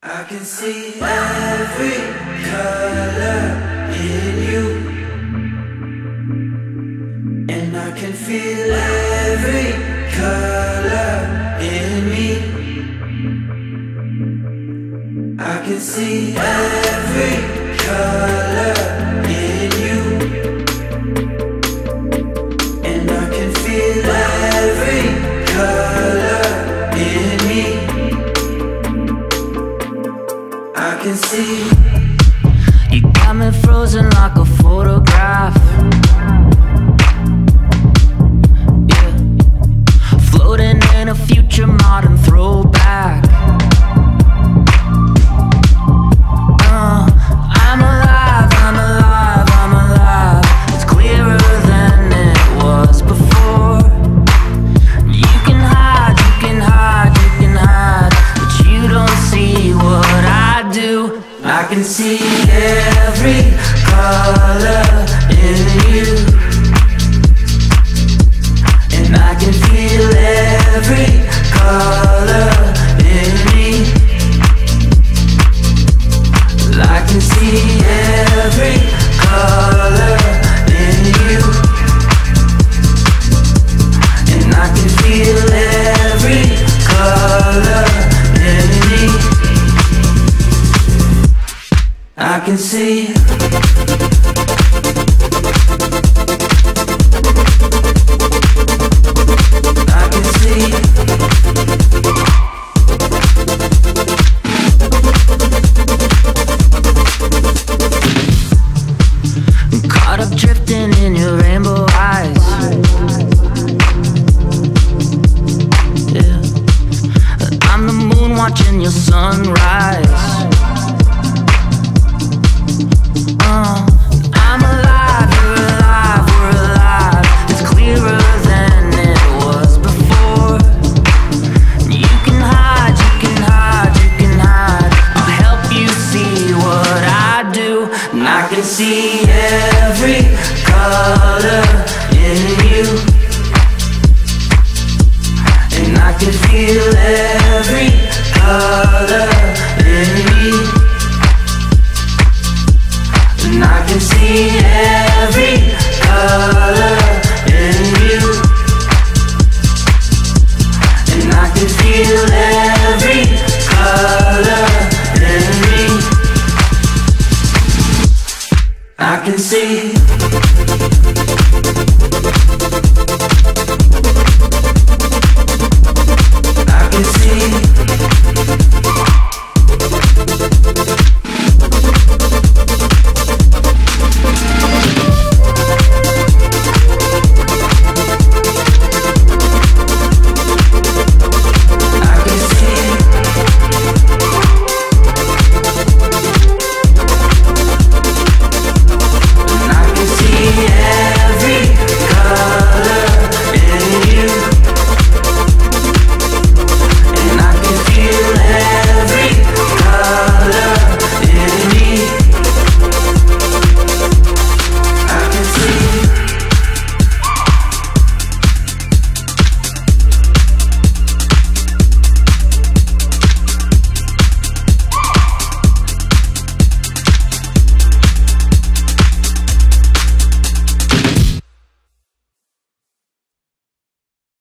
I can see every color in you, and I can feel every color in me. I can see every color in you, and I can feel every color in me. I can see you got me frozen like a photograph. Yeah, floating in a future modern throwback. I'm alive, I'm alive, I'm alive. It's clearer than it was before. You can hide, you can hide, you can hide, but you don't see what I do. I can see every color in you, and I can feel every color in me. I can see every color in you, and I can feel every color in me. I can see caught up drifting in your rainbow eyes. Yeah, I'm the moon watching your sunrise. I'm alive, you're alive, we're alive. It's clearer than it was before. You can hide, you can hide, you can hide. I'll help you see what I do, and I can see